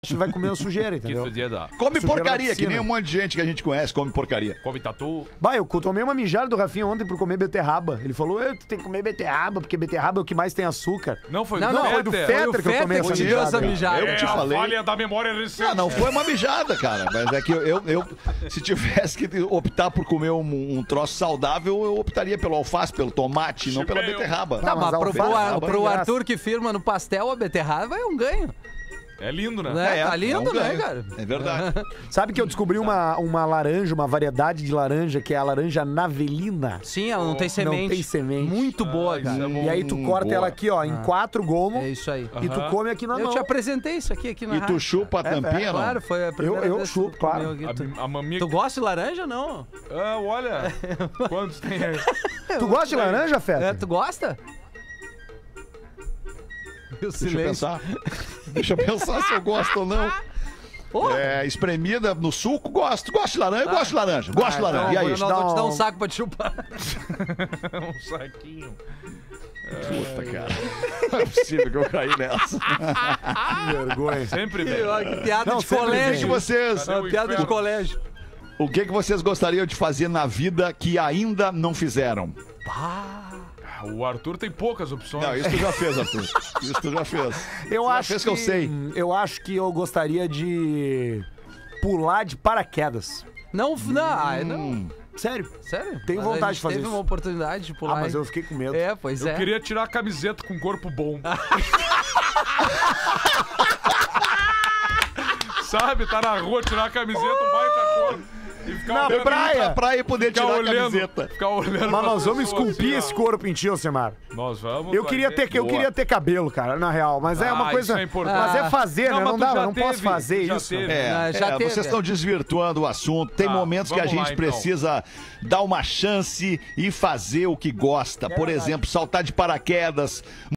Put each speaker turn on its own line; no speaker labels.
vai comer uma sujeira, entendeu?
Come
Sujeira
porcaria,
na
que nem
piscina.
um monte de gente que a gente conhece come porcaria.
Come tatu.
Bah, eu tomei uma mijada do Rafinha ontem por comer beterraba. Ele falou, tu tem que comer beterraba, porque beterraba é o que mais tem açúcar.
Não, foi
Não, foi do Fetter que eu tomei essa mijada.
Eu que te falei.
Falha da memória recente.
Ah, não foi uma mijada, cara. Mas é que eu se tivesse que optar por comer um troço saudável, eu optaria pelo alface, pelo tomate, não pela beterraba.
Tá, mas
alface,
pro Arthur que firma no pastel, a beterraba é um ganho.
É lindo, né?
Tá lindo,
um
né,
ganho.
cara?
É verdade.
Sabe que eu descobri uma laranja, uma variedade de laranja, que é a laranja navelina.
Sim, ela não tem semente.
Não tem semente.
Muito boa,
isso
cara.
é bom.
E aí tu corta
boa.
ela aqui, ó, em 4 gomos
É isso aí.
e tu come aqui na
Eu
mão.
te apresentei isso aqui na
E
rádio.
tu chupa a tampinha, não?
Claro, foi a primeira
Eu
vez que
chupo,
tu
claro.
comeu aqui.
A maminha...
Tu gosta de laranja ou não?
Ah, olha. Quantos tem aí?
Tu gosta de laranja,
É,
Fetter?
tu gosta? E o
Deixa eu
silêncio.
pensar. Deixa eu pensar se eu gosto ou não.
Ô,
É, espremida no suco, gosto. Gosto de laranja, gosto de laranja. Gosto de laranja. E aí?
Ronaldo, vou te dar um saco pra te chupar.
Um saquinho.
Puta, cara. Não é possível que eu caí nessa.
Que vergonha.
Sempre vem.
Que piada
Não,
de
sempre
O que
colégio.
vocês,
Cadê
Uma piada de
inferno?
colégio.
o que vocês gostariam de fazer na vida que ainda não fizeram?
O Arthur tem poucas opções.
Não, isso tu já fez, Arthur. Isso tu já fez.
Eu
Já
acho
fez que eu sei.
Eu acho que eu gostaria de pular de paraquedas.
Não, não.
Sério?
Sério?
Tenho
Mas a
vontade
gente
de fazer
teve
isso.
uma oportunidade de pular.
Ah, mas
hein?
eu fiquei com medo.
É, pois
Eu
é.
queria tirar a camiseta com corpo bom. Sabe? Tá na rua, tirar a camiseta, um baita corpo. E ficar
Na
olhando,
praia.
Pra praia e poder
ficar
tirar a
olhando,
camiseta.
ficar olhando
Mas
pra
nós vamos
pessoa
esculpir
assim,
esse corpo em ti, Alcemar.
ó. Nós vamos.
Eu queria ter cabelo, cara, na real. Mas é uma
Ah,
coisa.
isso é importante.
Mas é fazer,
Não,
né?
mas
Não
tu
dá,
já
eu não posso
teve,
fazer
já
isso.
teve.
Já teve.
Vocês estão desvirtuando o assunto. Tem
Tá,
momentos que a
vamos lá,
gente
então.
precisa dar uma chance e fazer o que gosta. Por exemplo, saltar de paraquedas,